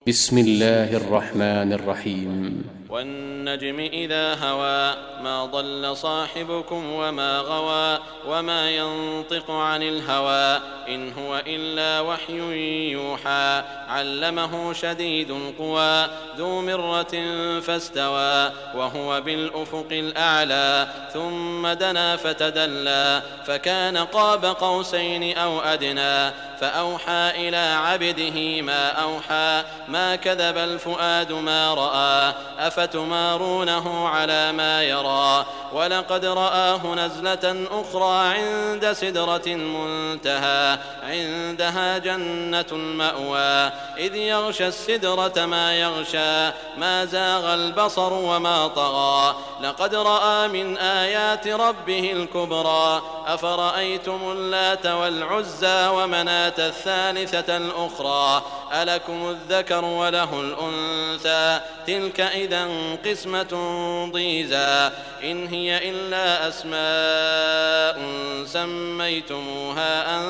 بسم الله الرحمن الرحيم. والنجم إذا هوى ما ضل صاحبكم وما غوى وما ينطق عن الهوى إن هو إلا وحي يوحى علمه شديد القوى ذو مرة فاستوى وهو بالأفق الأعلى ثم دنا فتدلى فكان قاب قوسين أو أدنى فأوحى إلى عبده ما أوحى ما كذب الفؤاد ما رأى أفتمارونه على ما يرى ولقد رآه نزلة أخرى عند سدرة المنتهى عندها جنة المأوى إذ يغشى السدرة ما يغشى ما زاغ البصر وما طغى لقد رأى من آيات ربه الكبرى أفرأيتم اللات والعزى ومناة الثالثة الأخرى ألكم الذكر وله الأنثى تلك إذا قسمة ضيزى إن هي إلا أسماء سميتموها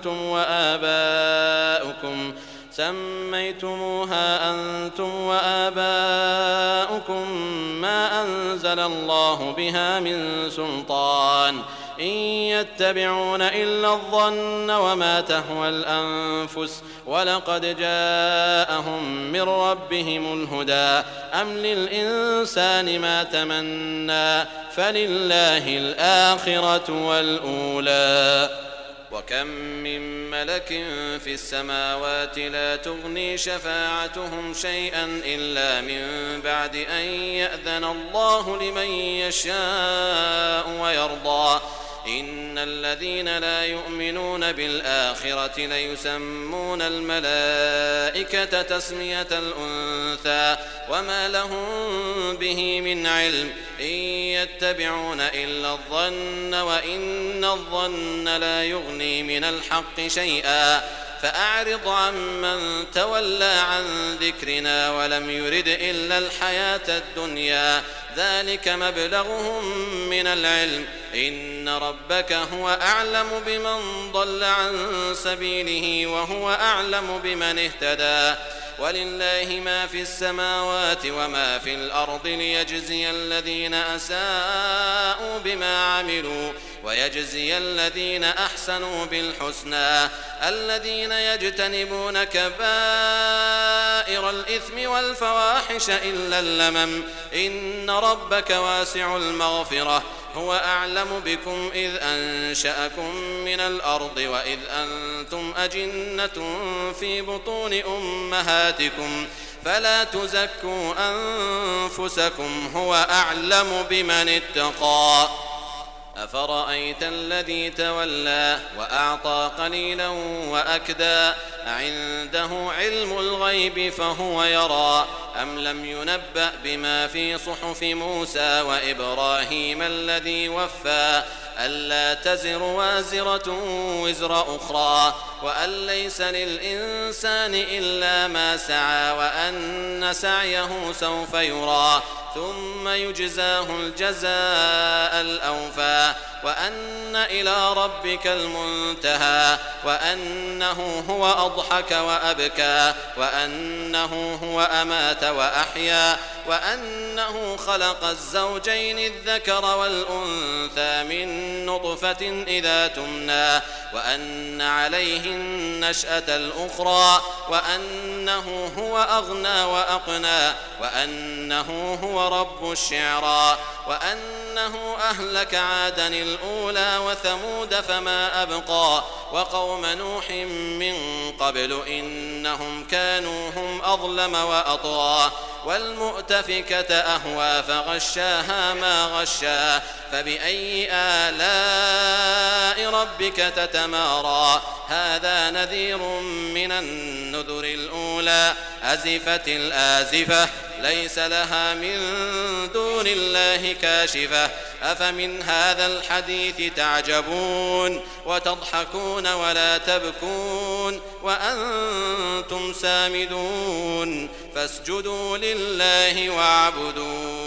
أنتم وآباؤكم ما أنزل الله بها من سلطان إن يتبعون إلا الظن وما تهوى الأنفس ولقد جاءهم من ربهم الهدى أم للإنسان ما تمنى فلله الآخرة والأولى وكم من ملك في السماوات لا تغني شفاعتهم شيئا إلا من بعد أن يأذن الله لمن يشاء ويرضى إن الذين لا يؤمنون بالآخرة ليسمون الملائكة تسمية الأنثى وما لهم به من علم إن يتبعون إلا الظن وإن الظن لا يغني من الحق شيئا فأعرض عمن تولى عن ذكرنا ولم يرد إلا الحياة الدنيا ذلك مبلغهم من العلم إن ربك هو أعلم بمن ضل عن سبيله وهو أعلم بمن اهتدى ولله ما في السماوات وما في الأرض ليجزي الذين أساءوا بما عملوا ويجزي الذين أحسنوا بالحسنى الذين يجتنبون كبائر الإثم والفواحش إلا اللمم إن ربك واسع المغفرة هو أعلم بكم إذ أنشأكم من الأرض وإذ أنتم أجنة في بطون أمهاتكم فلا تزكوا أنفسكم هو أعلم بمن اتقى أفرأيت الذي تولى وأعطى قليلا وأكدى أعنده علم الغيب فهو يرى أم لم ينبأ بما في صحف موسى وإبراهيم الذي وفى ألا تزر وازرة وزر أخرى وأن ليس للإنسان إلا ما سعى وأن سعيه سوف يرى ثم يجزاه الجزاء الأوفى وأن إلى ربك المنتهى وأنه هو أضحك وأبكى وأنه هو أمات وأحيا وأنه خلق الزوجين الذكر والأنثى من نطفة إذا تمنى وأن عليه النشأة الأخرى وأنه هو أغنى وأقنى وأنه هو رب الشعرى وأنه أهلك عادا الأولى وثمود فما أبقى وقوم نوح من قبل إنهم كانوا هم أظلم وأطغى والمؤتفكة أهوى فغشاها ما غشا فبأي آلاء ربك تتمارى هذا نذير من النذر الأولى أزفت الآزفة ليس لها من دون الله كاشفة أفمن هذا الحديث تعجبون وتضحكون ولا تبكون وأنتم سامدون فاسجدوا لله واعبدوا